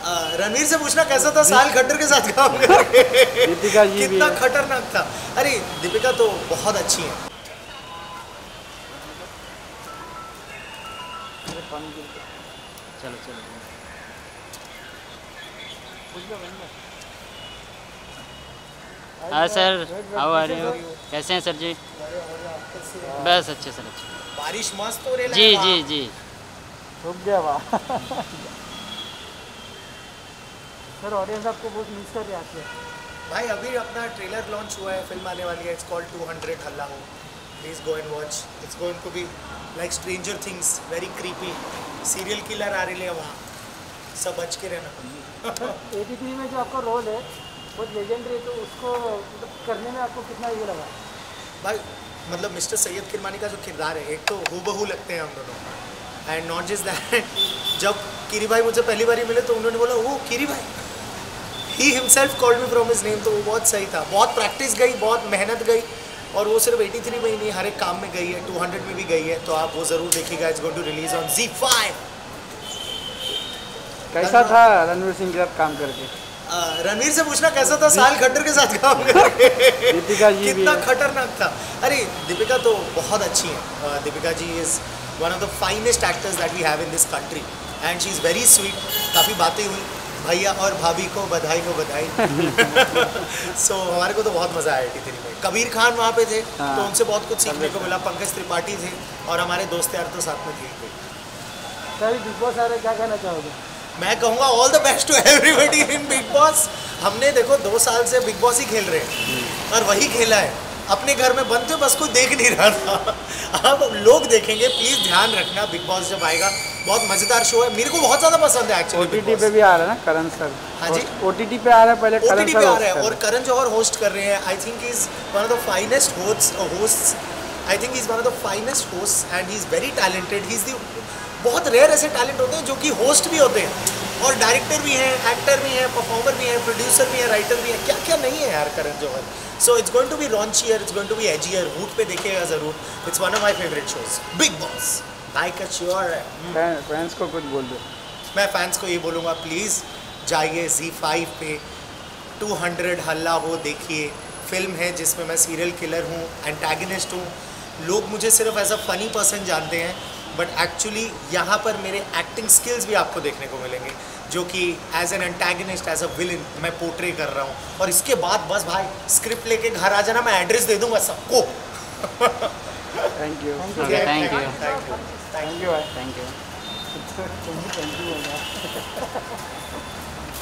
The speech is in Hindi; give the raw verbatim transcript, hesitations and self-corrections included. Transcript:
रणवीर से पूछना कैसा था साल खट्टर के साथ काम करके। दीपिका जी कितना भी खतरनाक था। अरे दीपिका तो बहुत अच्छी है। चलो चलो हाँ सर, हाउ आर यू? कैसे हैं सर जी? बस अच्छे सर, अच्छे। बारिश मस्त हो रही है। जी जी जी। रुक गया वाह। सर ऑडियंस आपको बहुत मिस कर रही है आपसे। भाई अभी अपना ट्रेलर लॉन्च हुआ है, फिल्म आने वाली है, it's called to hundred Halla Ho. Please go and watch, it's going to be like Stranger Things, very creepy. Serial killer आ रही है वहाँ, सब बच के रहना। एटीपी में जो आपका रोल है बहुत लेजेंडरी है, तो उसको मतलब करने में आपको कितना ये लगा? भाई मतलब मिस्टर सैयद किरमानी का जो किरदार है, एक तो हूबहू लगते हैं हम दोनों, एंड नॉट जस्ट दैट, जब किरी भाई मुझे पहली बार मिले तो उन्होंने बोला वो किरी भाई, he himself called me from his name, तो वो बहुत सही था। बहुत प्रैक्टिस गई, बहुत मेहनत गई, और वो सिर्फ तिरासी में ही नहीं, हर एक काम में गई है, टू हंड्रेड में भी गई है, तो आप वो ज़रूर देखिएगा। It's going to release on Zee five. कैसा था रणवीर सिंह के साथ काम करके? रणवीर से पूछना कैसा था साल खट्टर के साथ काम करके। दीपिका जी कितना भी खतरनाक था। अरे दीपिका तो बहुत अच्छी है। Deepika ji is one of the finest actors that we have in this country, and she is very sweet. काफ़ी बातें हुई, भैया और भाभी को बधाई को बधाई। सो so, हमारे को तो बहुत मज़ा आया टी थ्री में। कबीर खान वहाँ पे थे, हाँ। तो उनसे बहुत कुछ सीखने को मिला। पंकज त्रिपाठी थे, और हमारे दोस्त यार तो साथ में थे। सर बिग बॉस आ रहे, क्या कहना चाहोगे? मैं कहूँगा all the best to everybody in Bigg Boss. हमने देखो दो साल से बिग बॉस ही खेल रहे हैं, और वही खेला है। अपने घर में बनते बस कोई देख नहीं रहा था। अब लोग देखेंगे, प्लीज़ ध्यान रखना। बिग बॉस जब आएगा, बहुत मज़ेदार शो है, मेरे को बहुत ज़्यादा पसंद है एक्चुअली। ओटीटी पे भी आ रहा है ना करण सर? हाँ जी, ओटीटी पे आ रहा है, पहले करण ओटीटी सर पे आ host रहा है, कर और करण जौहर होस्ट कर रहे हैं। I think is one of the finest host hosts I think is one of the finest host, and he is very talented. He is the बहुत रेयर ऐसे टैलेंट होते हैं जो कि होस्ट भी होते हैं, और डायरेक्टर भी हैं, एक्टर भी हैं, परफॉर्मर भी हैं, प्रोड्यूसर भी हैं, राइटर भी हैं। क्या क्या नहीं है यार Karan Johar. So it's going to be raunchier, it's going to be edgier. Voot पे देखिएगा ज़रूर। It's one of my favourite shows, Bigg Boss. Like a sure है। फैंस को कुछ बोल दो। मैं फैंस को ये बोलूँगा, प्लीज़ जाइए ज़ी फाइव पे, टू हंड्रेड हल्ला हो देखिए। फिल्म है जिसमें मैं सीरियल किलर हूँ, एंटैगनिस्ट हूँ। लोग मुझे सिर्फ एज अ फ़नी पर्सन जानते हैं, बट एक्चुअली यहाँ पर मेरे एक्टिंग स्किल्स भी आपको देखने को मिलेंगे, जो कि as an antagonist, as a villain मैं पोर्ट्रे कर रहा हूँ। और इसके बाद बस भाई स्क्रिप्ट लेके घर आ जाना, मैं एड्रेस दे दूँगा सबको। Thank you Thank you. Thank you thank you thank you thank you thank you.